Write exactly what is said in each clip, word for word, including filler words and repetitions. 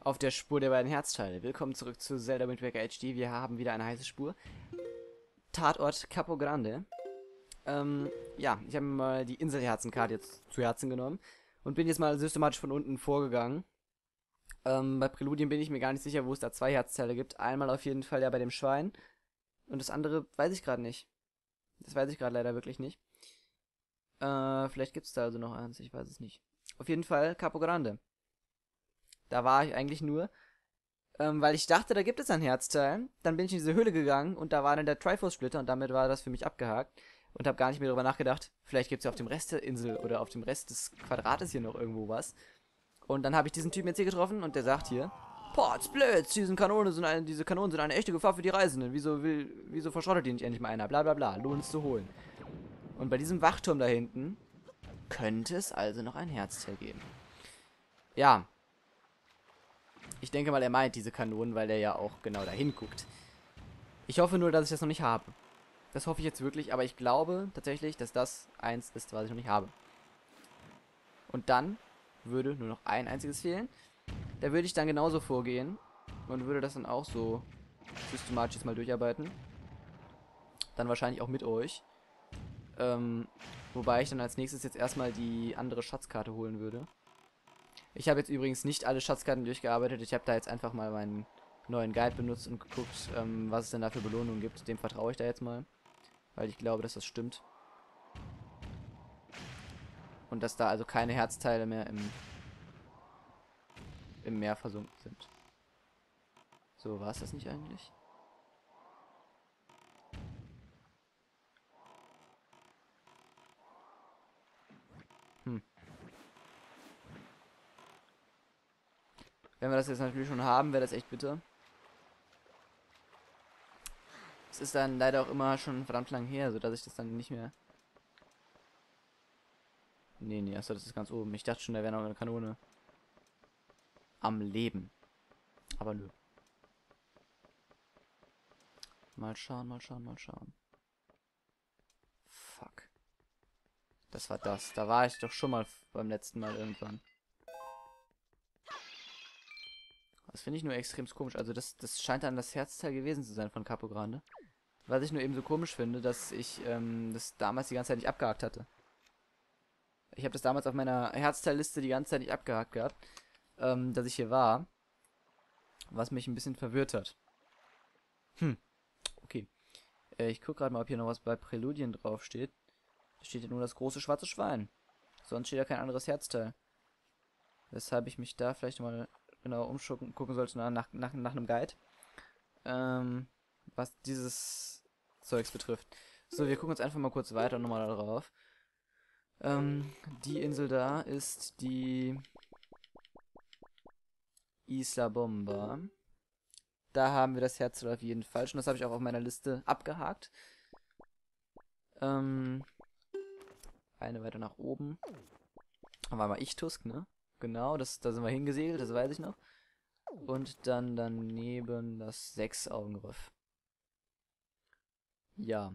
Auf der Spur der beiden Herzteile. Willkommen zurück zu Zelda Wind Waker H D. Wir haben wieder eine heiße Spur. Tatort Capo Grande. Ähm, ja, ich habe mir mal die Inselherzenkarte jetzt zu Herzen genommen und bin jetzt mal systematisch von unten vorgegangen. Ähm, bei Präludien bin ich mir gar nicht sicher, wo es da zwei Herzteile gibt. Einmal auf jeden Fall ja bei dem Schwein und das andere weiß ich gerade nicht. Das weiß ich gerade leider wirklich nicht. Äh, vielleicht gibt es da also noch eins, ich weiß es nicht. Auf jeden Fall Capo Grande. Da war ich eigentlich nur, Ähm, weil ich dachte, da gibt es ein Herzteil. Dann bin ich in diese Höhle gegangen und da war dann der Triforce-Splitter und damit war das für mich abgehakt. Und habe gar nicht mehr darüber nachgedacht, vielleicht gibt es ja auf dem Rest der Insel oder auf dem Rest des Quadrates hier noch irgendwo was. Und dann habe ich diesen Typen jetzt hier getroffen und der sagt hier, Potz, Blitz, diese Kanonen sind eine, diese Kanonen sind eine echte Gefahr für die Reisenden. Wieso will, wieso verschrottet die nicht endlich mal einer? Bla bla bla, lohnt es zu holen. Und bei diesem Wachturm da hinten könnte es also noch ein Herzteil geben. Ja, ich denke mal, er meint diese Kanonen, weil er ja auch genau dahin guckt. Ich hoffe nur, dass ich das noch nicht habe. Das hoffe ich jetzt wirklich, aber ich glaube tatsächlich, dass das eins ist, was ich noch nicht habe. Und dann würde nur noch ein einziges fehlen. Da würde ich dann genauso vorgehen und würde das dann auch so systematisch jetzt mal durcharbeiten. Dann wahrscheinlich auch mit euch. Ähm, wobei ich dann als nächstes jetzt erstmal die andere Schatzkarte holen würde. Ich habe jetzt übrigens nicht alle Schatzkarten durchgearbeitet. Ich habe da jetzt einfach mal meinen neuen Guide benutzt und geguckt, ähm, was es denn da für Belohnungen gibt. Dem vertraue ich da jetzt mal. Weil ich glaube, dass das stimmt. Und dass da also keine Herzteile mehr im, im Meer versunken sind. So, war es das nicht eigentlich? Hm. Wenn wir das jetzt natürlich schon haben, wäre das echt bitter. Es ist dann leider auch immer schon verdammt lang her, sodass ich das dann nicht mehr... Nee, nee, achso, das ist ganz oben. Ich dachte schon, da wäre noch eine Kanone am Leben. Aber nö. Mal schauen, mal schauen, mal schauen. Fuck. Das war das. Da war ich doch schon mal beim letzten Mal irgendwann. Das finde ich nur extrem komisch. Also das, das scheint dann das Herzteil gewesen zu sein von Capo Grande. Was ich nur eben so komisch finde, dass ich ähm, das damals die ganze Zeit nicht abgehakt hatte. Ich habe das damals auf meiner Herzteilliste die ganze Zeit nicht abgehakt gehabt, ähm, dass ich hier war. Was mich ein bisschen verwirrt hat. Hm, okay. Äh, ich gucke gerade mal, ob hier noch was bei Präludien draufsteht. Da steht ja nur das große schwarze Schwein. Sonst steht ja kein anderes Herzteil. Weshalb ich mich da vielleicht mal genau umgucken gucken sollte nach, nach, nach, nach einem Guide. Ähm, was dieses Zeugs betrifft. So, wir gucken uns einfach mal kurz weiter nochmal da drauf. Ähm, die Insel da ist die Isla Bomba. Da haben wir das Herzteil auf jeden Fall schon. Das habe ich auch auf meiner Liste abgehakt. Ähm, eine weiter nach oben. Da war mal ich Tusk, ne? Genau, das, da sind wir hingesegelt, das weiß ich noch. Und dann daneben das Sechsaugengriff. Ja.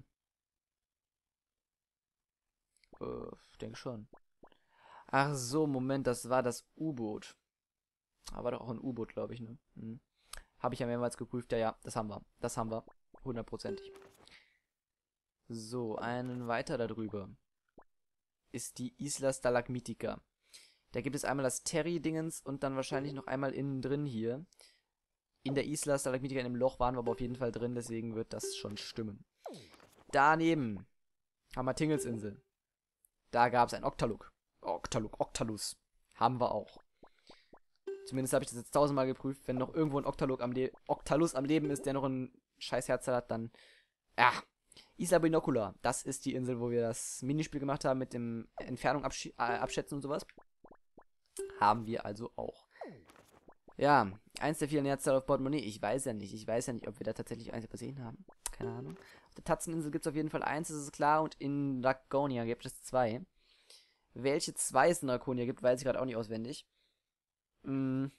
Äh, ich denke schon. Ach so, Moment, das war das U-Boot. Aber doch auch ein U-Boot, glaube ich, ne? Hm. Habe ich ja mehrmals geprüft. Ja, ja, das haben wir. Das haben wir. Hundertprozentig. So, einen weiter darüber ist die Isla Stalagmitica. Da gibt es einmal das Terry-Dingens und dann wahrscheinlich noch einmal innen drin hier. In der Isla Stalagmitica in dem Loch waren wir aber auf jeden Fall drin, deswegen wird das schon stimmen. Daneben haben wir Tingelsinsel. Da gab es ein Octaluk. Octaluk, Octalus. Haben wir auch. Zumindest habe ich das jetzt tausendmal geprüft. Wenn noch irgendwo ein Octaluk am Le Octalus am Leben ist, der noch ein Scheißherz hat, dann... Ja. Isla Binocula. Das ist die Insel, wo wir das Minispiel gemacht haben mit dem Entfernung absch äh, abschätzen und sowas. Haben wir also auch. Ja, eins der vielen Herzteile auf Portemonnaie. Ich weiß ja nicht. Ich weiß ja nicht, ob wir da tatsächlich eins übersehen haben. Keine Ahnung. Auf der Tatzeninsel gibt es auf jeden Fall eins, das ist klar. Und in Draconia gibt es zwei. Welche zwei es in Draconia gibt, weiß ich gerade auch nicht auswendig. Hm,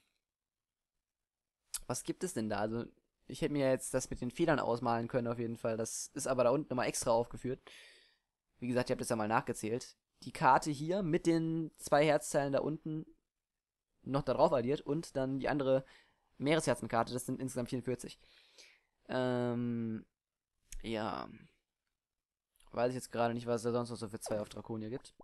was gibt es denn da? Also, ich hätte mir jetzt das mit den Federn ausmalen können, auf jeden Fall. Das ist aber da unten nochmal extra aufgeführt. Wie gesagt, ich habe das ja mal nachgezählt. Die Karte hier mit den zwei Herzteilen da unten noch darauf addiert und dann die andere Meeresherzenkarte, das sind insgesamt vierundvierzig. Ähm, ja. Weiß ich jetzt gerade nicht, was es da sonst noch so für zwei auf Draconia gibt.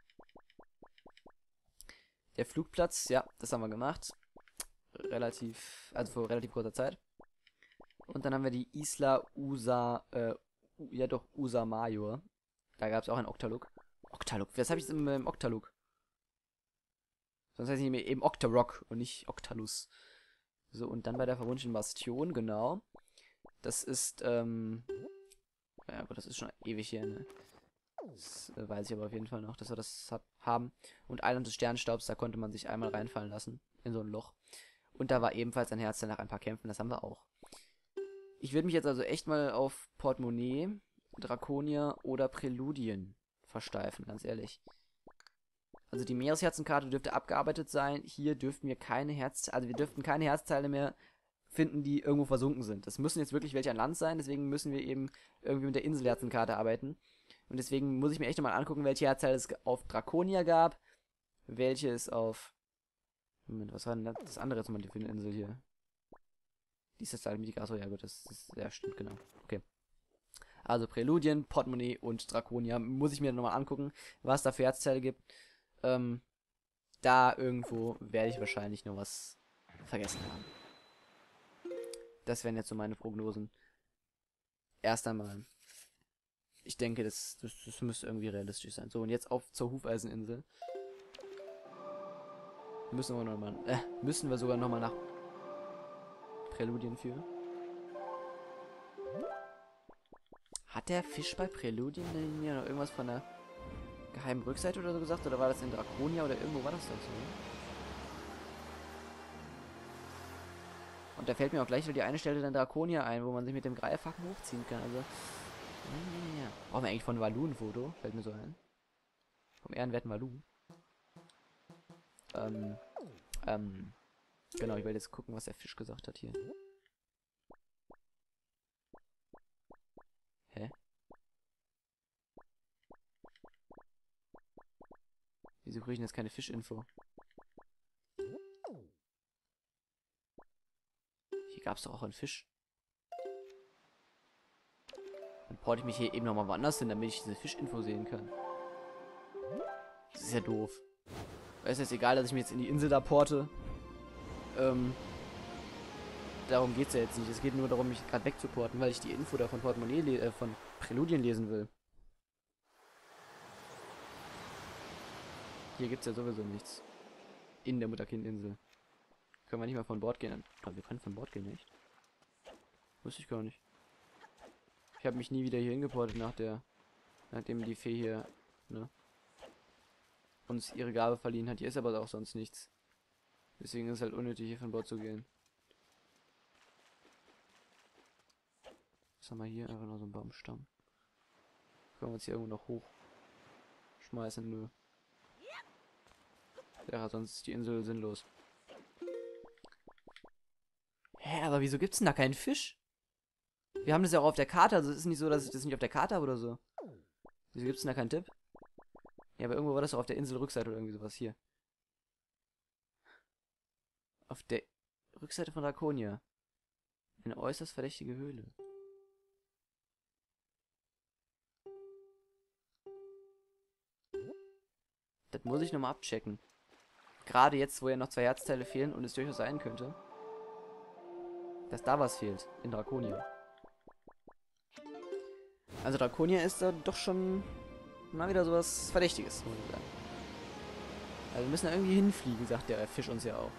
Der Flugplatz, ja, das haben wir gemacht. Relativ, also vor relativ kurzer Zeit. Und dann haben wir die Isla Usa, äh, ja doch, Usa Major. Da gab es auch einen Octaluk. Octaluk, was habe ich jetzt im, im Octaluk? Sonst heißt es nicht eben Octarock und nicht Octalus. So, und dann bei der verwunschenen Bastion, genau. Das ist, ähm, ja gut, das ist schon ewig her, ne? Das äh, weiß ich aber auf jeden Fall noch, dass wir das hab, haben. Und Island des Sternstaubs, da konnte man sich einmal reinfallen lassen. In so ein Loch. Und da war ebenfalls ein Herz nach ein paar Kämpfen, das haben wir auch. Ich würde mich jetzt also echt mal auf Portemonnaie, Draconia oder Präludien versteifen, ganz ehrlich. Also die Meeresherzenkarte dürfte abgearbeitet sein. Hier dürften wir keine Herz, also wir dürften keine Herzteile mehr finden, die irgendwo versunken sind. Das müssen jetzt wirklich welche an Land sein, deswegen müssen wir eben irgendwie mit der Inselherzenkarte arbeiten. Und deswegen muss ich mir echt nochmal angucken, welche Herzteile es auf Draconia gab, welche es auf... Moment, was war denn das andere jetzt mal für eine Insel hier? Die ist das halt mit die... Achso, ja gut, das ist... Ja, stimmt, genau. Okay. Also Präludien, Portemonnaie und Draconia. Muss ich mir nochmal angucken, was da für Herzteile gibt. Ähm, da irgendwo werde ich wahrscheinlich noch was vergessen haben. Das wären jetzt so meine Prognosen. Erst einmal. Ich denke, das, das, das müsste irgendwie realistisch sein. So, und jetzt auf zur Hufeiseninsel. Müssen wir noch mal, äh, müssen wir sogar nochmal nach Präludien führen. Hat der Fisch bei Präludien denn hier noch irgendwas von der geheimen Rückseite oder so gesagt? Oder war das in Draconia oder irgendwo war das doch so? Und da fällt mir auch gleich wieder die eine Stelle dann Draconia ein, wo man sich mit dem Greifhaken hochziehen kann. Also, ja, ja. Brauchen wir eigentlich von Valu ein Foto? Fällt mir so ein. Vom ehrenwerten Valu. Ähm, ähm, genau, ich werde jetzt gucken, was der Fisch gesagt hat hier. Hä? Wieso kriege ich denn jetzt keine Fischinfo? Hier gab es doch auch einen Fisch. Dann porte ich mich hier eben nochmal woanders hin, damit ich diese Fischinfo sehen kann. Das ist ja doof. Weil es ist jetzt egal, dass ich mich jetzt in die Insel da porte. Ähm, darum geht es ja jetzt nicht. Es geht nur darum, mich gerade wegzuporten, weil ich die Info da von Portemonnaie, äh, von Präludien lesen will. Hier gibt es ja sowieso nichts. In der Mutterkindinsel. Können wir nicht mal von Bord gehen? Aber wir können von Bord gehen, nicht? Wusste ich gar nicht. Ich habe mich nie wieder hier hingeportet nach der... Nachdem die Fee hier, ne? Uns ihre Gabe verliehen hat. Hier ist aber auch sonst nichts. Deswegen ist es halt unnötig, hier von Bord zu gehen. Was haben wir hier? Einfach nur so ein Baumstamm. Können wir uns hier irgendwo noch hoch schmeißen? Nö. Ja, sonst ist die Insel sinnlos. Hä, aber wieso gibt's denn da keinen Fisch? Wir haben das ja auch auf der Karte, also es ist nicht so, dass ich das nicht auf der Karte habe oder so. Wieso gibt's denn da keinen Tipp? Ja, aber irgendwo war das doch auf der Inselrückseite oder irgendwie sowas hier. Auf der Rückseite von Draconia. Eine äußerst verdächtige Höhle. Das muss ich nochmal abchecken. Gerade jetzt, wo ja noch zwei Herzteile fehlen und es durchaus sein könnte, dass da was fehlt in Draconia. Also Draconia ist da doch schon mal wieder sowas Verdächtiges, muss ich sagen. Also wir müssen da irgendwie hinfliegen, sagt der Fisch uns ja auch.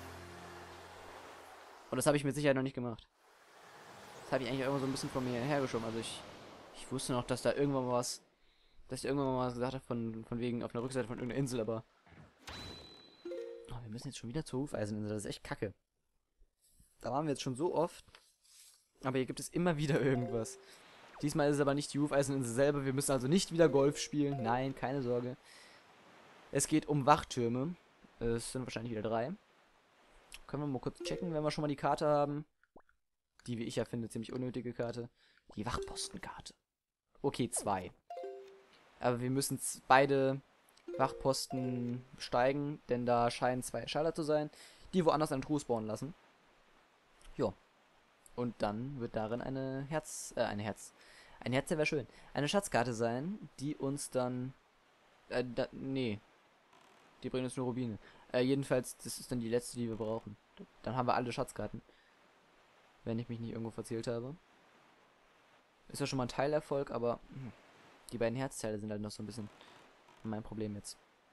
Und das habe ich mit Sicherheit noch nicht gemacht. Das habe ich eigentlich irgendwo so ein bisschen von mir hergeschoben. Also ich, ich wusste noch, dass da irgendwann mal was, dass ich irgendwann mal was gesagt habe von, von wegen auf einer Rückseite von irgendeiner Insel, aber oh, wir müssen jetzt schon wieder zur Hufeiseninsel. Das ist echt kacke. Da waren wir jetzt schon so oft. Aber hier gibt es immer wieder irgendwas. Diesmal ist es aber nicht die Hufeiseninsel selber. Wir müssen also nicht wieder Golf spielen. Nein, keine Sorge. Es geht um Wachtürme. Es sind wahrscheinlich wieder drei. Können wir mal kurz checken, wenn wir schon mal die Karte haben. Die, wie ich ja finde, ziemlich unnötige Karte. Die Wachpostenkarte. Okay, zwei. Aber wir müssen beide Wachposten steigen, denn da scheinen zwei Schalter zu sein, die woanders eine Truhe spawnen lassen. Jo. Und dann wird darin eine Herz, äh, eine Herz, ein Herz, der wäre schön, eine Schatzkarte sein, die uns dann, äh, da, nee, die bringen uns nur Rubine. Äh, jedenfalls, das ist dann die letzte, die wir brauchen. Dann haben wir alle Schatzkarten. Wenn ich mich nicht irgendwo verzählt habe. Ist ja schon mal ein Teilerfolg, aber hm, die beiden Herzteile sind halt noch so ein bisschen mein Problem jetzt.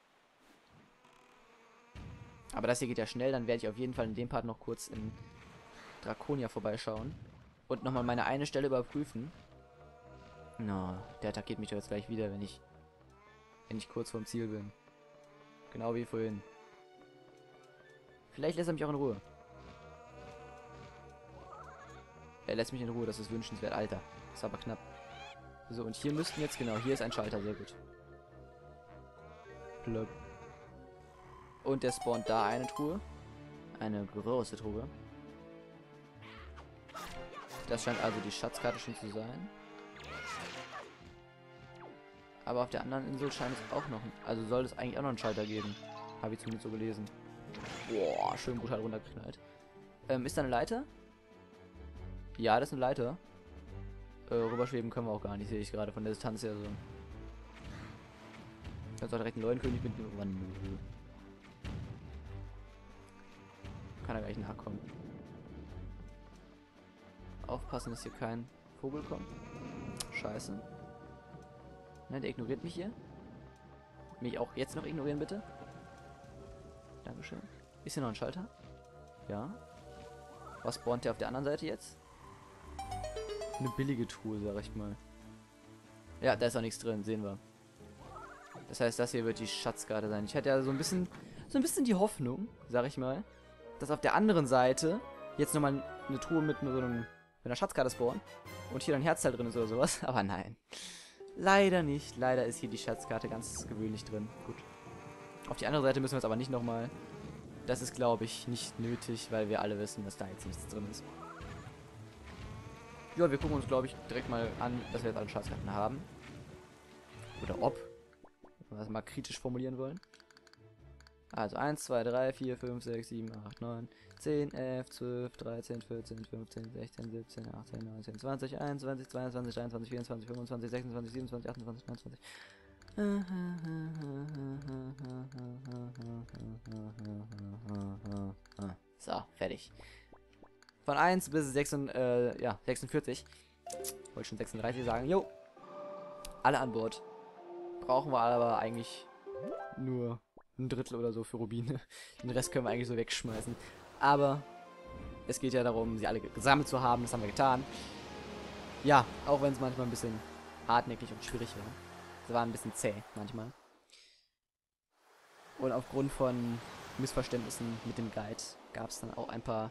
Aber das hier geht ja schnell, dann werde ich auf jeden Fall in dem Part noch kurz in Draconia vorbeischauen. Und nochmal meine eine Stelle überprüfen. Na, no, der attackiert mich doch jetzt gleich wieder, wenn ich, wenn ich kurz vorm Ziel bin. Genau wie vorhin. Vielleicht lässt er mich auch in Ruhe. Er lässt mich in Ruhe, das ist wünschenswert. Alter, ist aber knapp. So, und hier müssten jetzt, genau, hier ist ein Schalter, sehr gut. Plöpp. Und der spawnt da eine Truhe. Eine große Truhe. Das scheint also die Schatzkarte schon zu sein. Aber auf der anderen Insel scheint es auch noch... Also soll es eigentlich auch noch einen Schalter geben. Habe ich zumindest so gelesen. Boah, schön brutal runtergeknallt. Ähm, ist da eine Leiter? Ja, das ist eine Leiter. Äh, rüberschweben können wir auch gar nicht, sehe ich gerade von der Distanz her so. Kannst auch direkt einen neuen König mitnehmen. Oh, nö. Kann er gleich nachkommen. Aufpassen, dass hier kein Vogel kommt. Scheiße. Ne, der ignoriert mich hier. Mich auch jetzt noch ignorieren, bitte. Dankeschön. Ist hier noch ein Schalter? Ja. Was spawnt der auf der anderen Seite jetzt? Eine billige Truhe, sag ich mal. Ja, da ist auch nichts drin, sehen wir. Das heißt, das hier wird die Schatzkarte sein. Ich hatte ja so ein bisschen, so ein bisschen die Hoffnung, sag ich mal, dass auf der anderen Seite jetzt nochmal eine Truhe mit so einem, mit einer Schatzkarte spawnt und hier ein Herzteil drin ist oder sowas. Aber nein. Leider nicht. Leider ist hier die Schatzkarte ganz gewöhnlich drin. Gut. Auf die andere Seite müssen wir jetzt aber nicht nochmal. Das ist, glaube ich, nicht nötig, weil wir alle wissen, dass da jetzt nichts drin ist. Ja, wir gucken uns, glaube ich, direkt mal an, dass wir jetzt alle Schatzkarten haben. Oder ob. Wenn wir das mal kritisch formulieren wollen. Also eins, zwei, drei, vier, fünf, sechs, sieben, acht, neun, zehn, elf, zwölf, dreizehn, vierzehn, fünfzehn, sechzehn, siebzehn, achtzehn, neunzehn, zwanzig, einundzwanzig, zweiundzwanzig, dreiundzwanzig, vierundzwanzig, fünfundzwanzig, sechsundzwanzig, siebenundzwanzig, achtundzwanzig, neunundzwanzig. So, fertig. Von eins bis sechs, äh, ja, sechsundvierzig. Wollte schon sechsunddreißig sagen. Jo. Alle an Bord. Brauchen wir aber eigentlich nur ein Drittel oder so für Rubine. Den Rest können wir eigentlich so wegschmeißen. Aber es geht ja darum, sie alle gesammelt zu haben. Das haben wir getan. Ja, auch wenn es manchmal ein bisschen hartnäckig und schwierig war. Es war ein bisschen zäh manchmal. Und aufgrund von Missverständnissen mit dem Guide gab es dann auch ein paar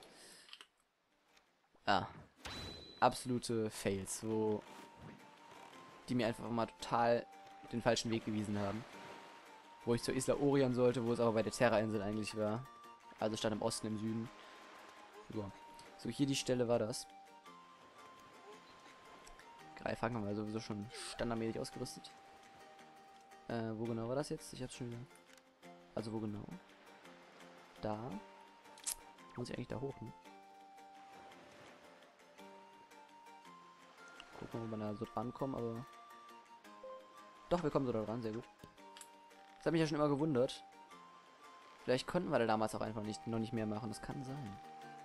ah, absolute Fails, wo die mir einfach mal total den falschen Weg gewiesen haben. Wo ich zur Isla Orion sollte, wo es aber bei der Terra-Insel eigentlich war. Also statt im Osten, im Süden. So, so hier die Stelle war das. Greifhaken haben wir sowieso schon standardmäßig ausgerüstet. Äh, wo genau war das jetzt? Ich hab's schon wieder. Also wo genau? Da. Muss ich eigentlich da hoch, ne? Gucken, ob wir da so dran kommen, aber... Doch, wir kommen so da dran, sehr gut. Das hat mich ja schon immer gewundert. Vielleicht konnten wir da damals auch einfach nicht, noch nicht mehr machen, das kann sein.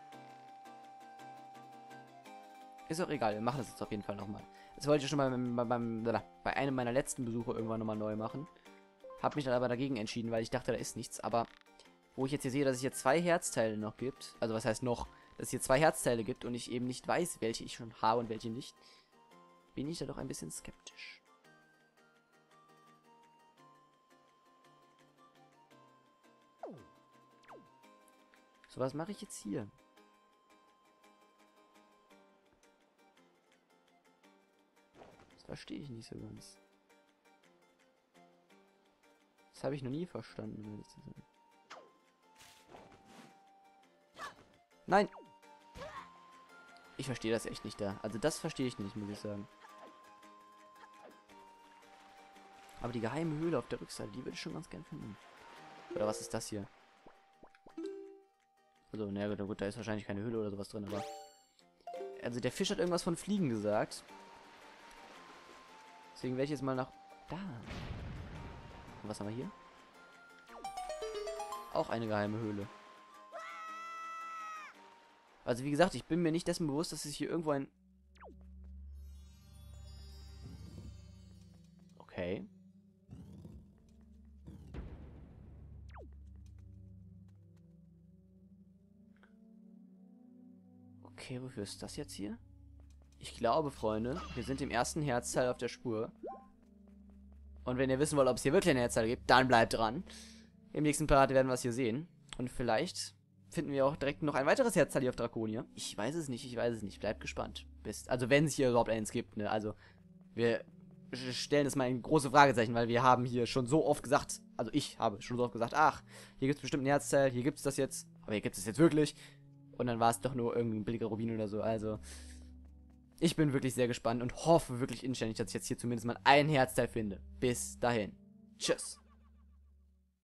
Ist auch egal, wir machen das jetzt auf jeden Fall nochmal. Das wollte ich schon mal beim, beim, beim, bei einem meiner letzten Besuche irgendwann nochmal neu machen. Hab mich dann aber dagegen entschieden, weil ich dachte, da ist nichts. Aber wo ich jetzt hier sehe, dass es hier zwei Herzteile noch gibt, also was heißt noch, dass es hier zwei Herzteile gibt und ich eben nicht weiß, welche ich schon habe und welche nicht, bin ich da doch ein bisschen skeptisch. So, was mache ich jetzt hier? Das verstehe ich nicht so ganz. Das habe ich noch nie verstanden, um ehrlich zu sein. Nein! Ich verstehe das echt nicht da. Also das verstehe ich nicht, muss ich sagen. Aber die geheime Höhle auf der Rückseite, die würde ich schon ganz gern finden. Oder was ist das hier? Also, naja, gut, da ist wahrscheinlich keine Höhle oder sowas drin, aber... Also, der Fisch hat irgendwas von Fliegen gesagt. Deswegen werde ich jetzt mal nach... Da. Und was haben wir hier? Auch eine geheime Höhle. Also, wie gesagt, ich bin mir nicht dessen bewusst, dass es hier irgendwo ein... Okay. Okay, wofür ist das jetzt hier? Ich glaube, Freunde, wir sind im ersten Herzteil auf der Spur. Und wenn ihr wissen wollt, ob es hier wirklich ein Herzteil gibt, dann bleibt dran. Im nächsten Part werden wir es hier sehen. Und vielleicht finden wir auch direkt noch ein weiteres Herzteil hier auf Draconia. Ich weiß es nicht, ich weiß es nicht. Bleibt gespannt. Bis, also wenn es hier überhaupt eins gibt, ne? Also, wir stellen es mal in große Fragezeichen, weil wir haben hier schon so oft gesagt, also ich habe schon so oft gesagt, ach, hier gibt es bestimmt ein Herzteil, hier gibt es das jetzt, aber hier gibt es jetzt wirklich. Und dann war es doch nur irgendwie ein billiger Rubin oder so, also... Ich bin wirklich sehr gespannt und hoffe wirklich inständig, dass ich jetzt hier zumindest mal ein Herzteil finde. Bis dahin. Tschüss.